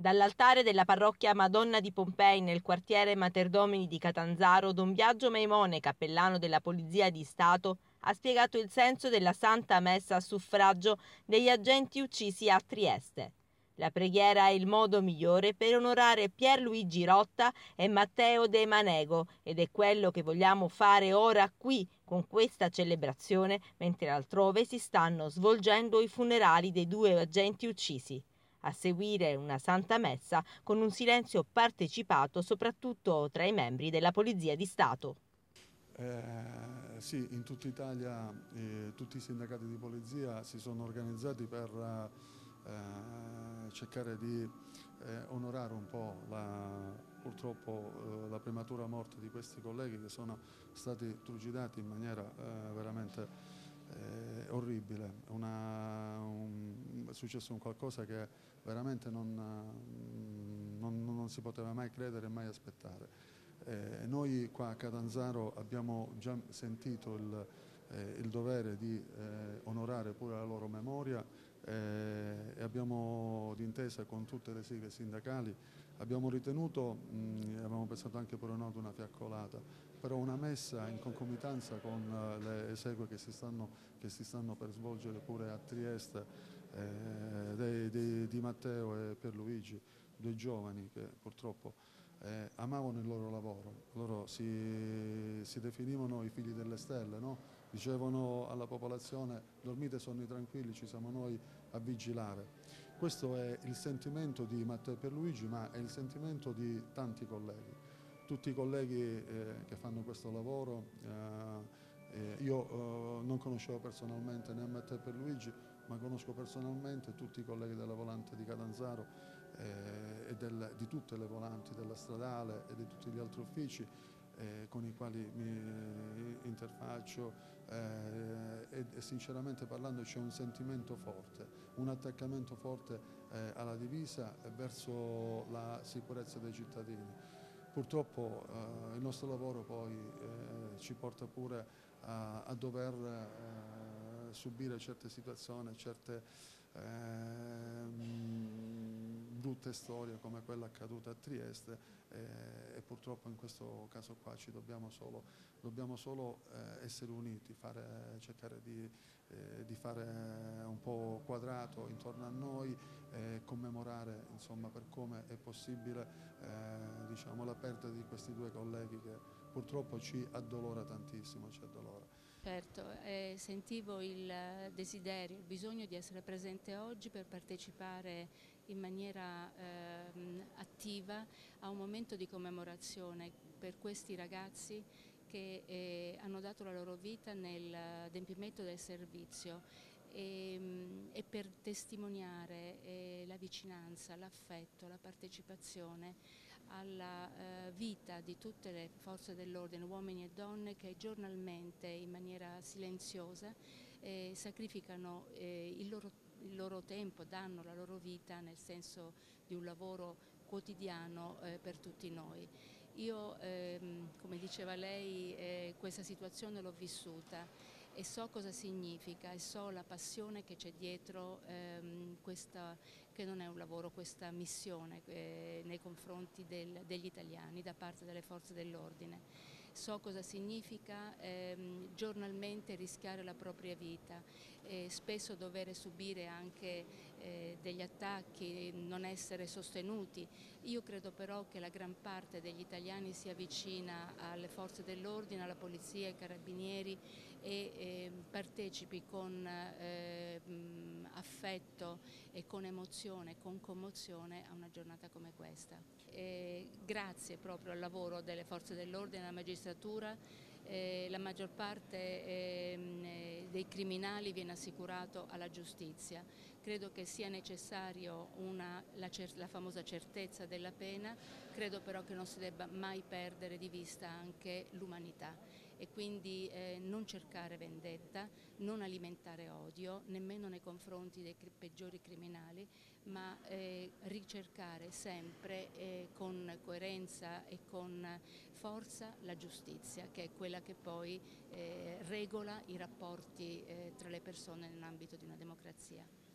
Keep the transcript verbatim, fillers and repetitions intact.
Dall'altare della parrocchia Madonna di Pompei nel quartiere Mater Domini di Catanzaro, Don Biagio Maimone, cappellano della Polizia di Stato, ha spiegato il senso della Santa Messa a suffragio degli agenti uccisi a Trieste. La preghiera è il modo migliore per onorare Pierluigi Rotta e Matteo De Manego ed è quello che vogliamo fare ora qui con questa celebrazione, mentre altrove si stanno svolgendo i funerali dei due agenti uccisi. A seguire una Santa Messa con un silenzio partecipato soprattutto tra i membri della Polizia di Stato. Eh, sì, in tutta Italia eh, tutti i sindacati di polizia si sono organizzati per eh, cercare di eh, onorare un po' la, purtroppo eh, la prematura morte di questi colleghi che sono stati trucidati in maniera eh, veramente eh, orribile. Una, un, è successo un qualcosa che veramente non, non, non si poteva mai credere e mai aspettare. Eh, noi qua a Catanzaro abbiamo già sentito il, eh, il dovere di eh, onorare pure la loro memoria eh, e abbiamo, d'intesa con tutte le sigle sindacali, abbiamo ritenuto, mh, abbiamo pensato anche per una, una fiaccolata, però una messa in concomitanza con uh, le esequie che si, stanno, che si stanno per svolgere pure a Trieste eh, dei, dei, di Matteo e Pierluigi, due giovani che purtroppo eh, amavano il loro lavoro, loro si, si definivano i figli delle stelle, no? Dicevano alla popolazione dormite sonni tranquilli, ci siamo noi a vigilare. Questo è il sentimento di Matteo e Pierluigi, ma è il sentimento di tanti colleghi. Tutti i colleghi eh, che fanno questo lavoro, eh, eh, io eh, non conoscevo personalmente né Matteo e Pierluigi, ma conosco personalmente tutti i colleghi della Volante di Catanzaro eh, e del, di tutte le volanti della stradale e di tutti gli altri uffici eh, con i quali mi interfaccio eh, e, e sinceramente parlando c'è un sentimento forte, un attaccamento forte eh, alla divisa e verso la sicurezza dei cittadini. Purtroppo eh, il nostro lavoro poi eh, ci porta pure a, a dover eh, subire certe situazioni, certe eh, brutte storie come quella accaduta a Trieste eh, e purtroppo in questo caso qua ci dobbiamo solo, dobbiamo solo eh, essere uniti, fare, cercare di, eh, di fare un po' quadrato intorno a noi, eh, commemorare insomma per come è possibile eh, diciamo, la perdita di questi due colleghi che purtroppo ci addolora tantissimo, ci addolora. Certo, eh, sentivo il desiderio, il bisogno di essere presente oggi per partecipare in maniera ehm, attiva a un momento di commemorazione per questi ragazzi che eh, hanno dato la loro vita nell'adempimento del servizio e, mh, e per testimoniare eh, la vicinanza, l'affetto, la partecipazione alla eh, vita di tutte le forze dell'ordine, uomini e donne che giornalmente in maniera silenziosa eh, sacrificano eh, il, loro, il loro tempo, danno la loro vita nel senso di un lavoro quotidiano eh, per tutti noi. Io, ehm, come diceva lei, eh, questa situazione l'ho vissuta e so cosa significa e so la passione che c'è dietro ehm, questa, che non è un lavoro, questa missione eh, nei confronti del, degli italiani da parte delle forze dell'ordine. So cosa significa ehm, giornalmente rischiare la propria vita, e spesso dover subire anche eh, degli attacchi, non essere sostenuti. Io credo però che la gran parte degli italiani sia vicina alle forze dell'ordine, alla polizia, ai carabinieri e eh, partecipi con eh, mh, affetto e con emozione, con commozione a una giornata come questa. E grazie proprio al lavoro delle forze dell'ordine, della magistratura, eh, la maggior parte eh, dei criminali viene assicurato alla giustizia. Credo che sia necessario una, la, la famosa certezza della pena, credo però che non si debba mai perdere di vista anche l'umanità e quindi eh, non cercare vendetta, non alimentare odio, nemmeno nei confronti dei peggiori criminali, ma eh, ricercare sempre eh, con coerenza e con forza la giustizia, che è quella che poi eh, regola i rapporti eh, tra le persone nell'ambito di una democrazia.